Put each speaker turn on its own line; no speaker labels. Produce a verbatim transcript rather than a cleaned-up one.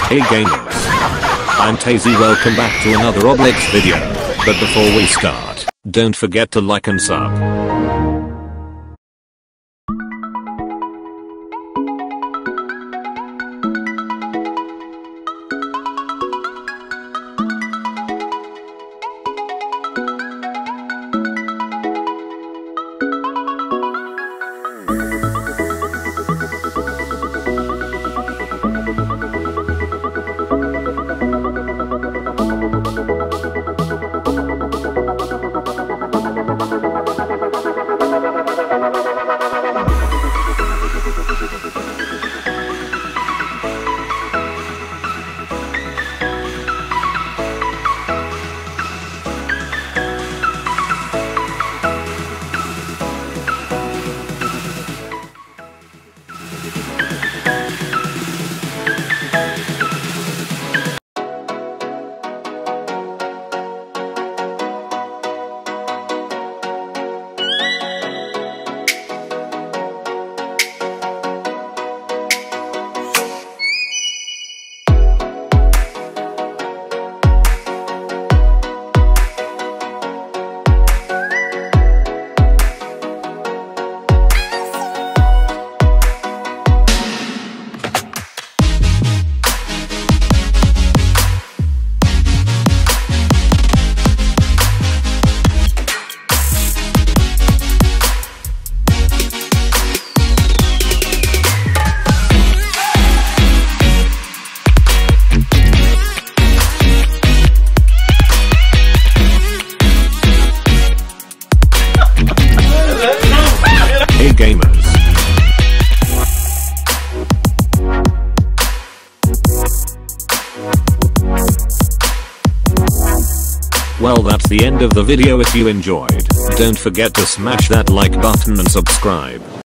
Hey gamers, I'm Tazy, welcome back to another Obelix video, but before we start, don't forget to like and sub. Gamers. Well, that's the end of the video. If you enjoyed, don't forget to smash that like button and subscribe.